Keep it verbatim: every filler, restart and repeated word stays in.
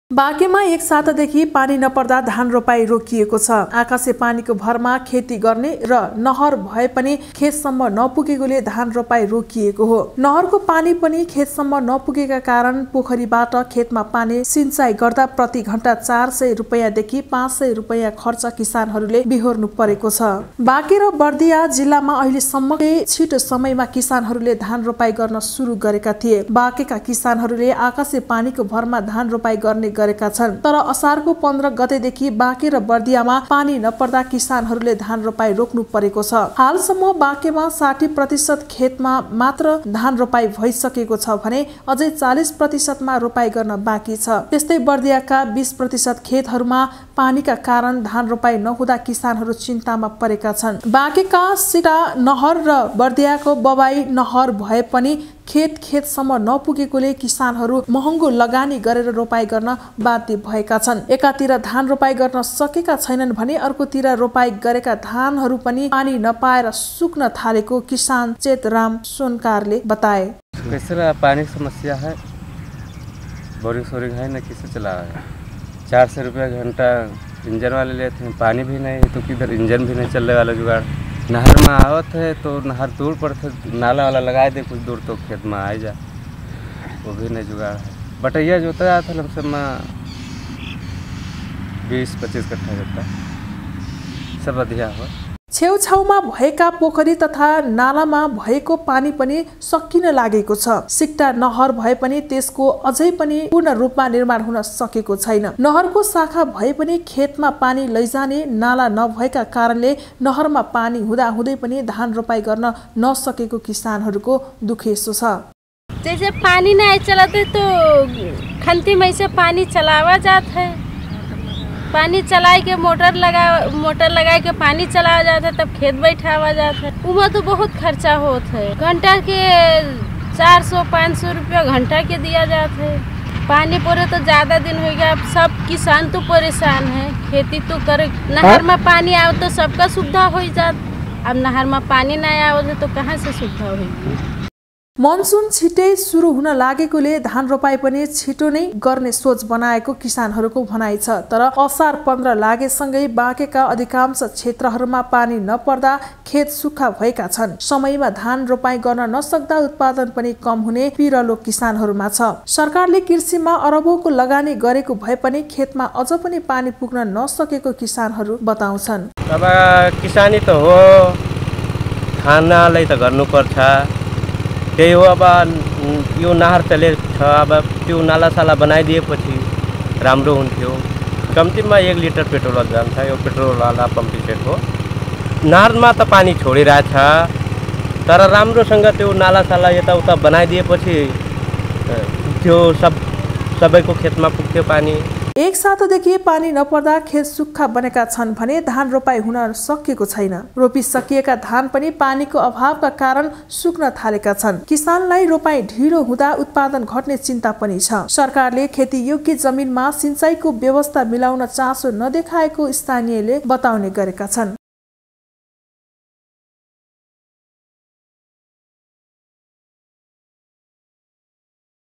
बाँकेमा एक सातादेखि पानी नपर्दा धान रोपाई रोकिएको छ। आकाशे पानीको भरमा खेती गर्ने र नहर भए पनि खेतसम्म नपुगेकोले धान रोपाई रोकिएको हो। नहरको पानी पनि खेतसम्म नपुगेका कारण पोखरीबाट खेतमा पानी सिंचाई गर्दा प्रति घण्टा चार सय रुपियाँदेखि पाँच सय रुपियाँ खर्च किसानहरूले बिहोर्नु परेको छ। बाँके र बर्दिया जिल्लामा अहिलेसम्मकै छिटो समयमा किसानहरूले धान रोपाई गर्न सुरु गरेका थिए। बाँकेका किसानहरूले आकाशे पानीको भरमा धान रोपाई गर्ने गरेका छन्, तर असारको पन्ध्र गतेदेखि बाँके र बर्दियामा पानी नपर्दा किसानहरूले धान रोपाई रोक्नु परेको छ। हालसम्म बाँकेमा साठी प्रतिशत खेतमा मात्र धान रोपाई भइसकेको छ भने अझै चालिस प्रतिशतमा रोपाई गर्न बाँकी छ। त्यस्तै बर्दियाका बीस प्रतिशत खेतहरूमा पानीका कारण धान रोपाई नहुँदा किसानहरू चिन्तामा परेका छन्। बाँकेका सिटा नहर र बर्दियाको बबाई नहर भए पनि खेत खेतसम्म नपुगेकोले किसानहरू महँगो लगानी गरेर रोपाई गर्न बाध्य भएका छन्। एकातिर धान रोपाई गर्न सकेका छैनन् भने अर्कोतिर रोपाई गरेका धानहरू पनि पानी नपाएर सुक्न थालेको किसान चेतराम सोनकारले बताए। कैसे पानी की समस्या है, बोरिंग सोरिंग है न, किसे चला है। चार सौ रुपया घंटा इंजन वाले लेते हैं, पानी भी नहीं तो किधर इंजन भी नहीं चलने वाला जुगाड़। नहर में आवत है तो नहर दूर पर थे, नाला वाला लगाए दे कुछ दूर तो खेत में आ जा, वो भी नहीं जुगाड़ है। बटैया जोता था लमसम में बीस पच्चीस कट्ठा जोता, सब अधिया हुआ। छेउछाउमा भएका पोखरी तथा नालामा भएको पानी पनि सकिन लागेको छ। सिक्टा नहर भए पनि त्यसको अझै पनि पूर्ण रूपमा निर्माण हुन सकेको छैन। नहरको शाखा भए पनि खेतमा पानी लैजाने नाला नभएका कारणले नहरमा पानी हुँदा हुँदै पनि धान रोपाई गर्न नसकेको किसानहरूको दुखेसो छ। जैसे पानी नहीं चलाते तो खंती में से पानी चलावा जाता है, पानी चलाए के मोटर लगा मोटर लगाए के पानी चलाया जाता है, तब खेत बैठावा जाता है। उमा तो बहुत खर्चा होता है, घंटा के चार सौ पाँच सौ रुपया घंटा के दिया जाता है। पानी पड़े तो ज़्यादा दिन हो गया, अब सब किसान तो परेशान है। खेती तो करे, नहर में पानी आओ तो सबका सुविधा हो जाता, अब नहर में पानी नहीं आओ तो कहाँ से सुविधा होगी। मनसुन छिटै सुरु हुन लागेकोले धान रोपाई पनि छिटो नै गर्ने सोच बनाएको किसानहरूको भनाइ छ। तर असार पन्ध्र लागेसँगै बाँकेका अधिकांश क्षेत्रहरूमा पानी नपर्दा खेत सुक्खा भएका छन्। समयमा धान रोपाई गर्न नसक्दा उत्पादन पनि कम हुने पिरलो किसानहरूमा छ। सरकारले कृषिमा अरबौंको लगानी गरेको भए पनि खेतमा अझ पनि पानी पुग्न नसकेको किसानहरू बताउँछन्। अब किसानी त हो, खानालाई त गर्नुपर्छ, त्यही हो। अब यो नहर चले छ, अब त्यो नाला साला बनाइदिएपछि राम्रो हुन्थ्यो। कम्तीमा एक लिटर पेट्रोल जान्छ, यो पेट्रोलवाला पम्पी सेट हो। नहरमा त पानी छोडिरहेछ, तर राम्रोसँग त्यो नाला साला यताउता बनाइदिएपछि त्यो सब सबैको खेतमा पुग्थ्यो पानी। एक सातादेखि पानी नपर्दा खेत सुक्खा बनेका छन् भने धान रोपाई हुन सकेको छैन। रोपिसकिएका धान पनि पानीको अभावका कारण सुक्न थालेका छन्। किसानलाई रोपाई ढिलो हुँदा उत्पादन घट्ने चिन्ता पनि छ। सरकारले खेती योग्य जमिनमा सिंचाईको व्यवस्था मिलाउन चासो नदेखाएको स्थानीयले बताउने गरेका छन्।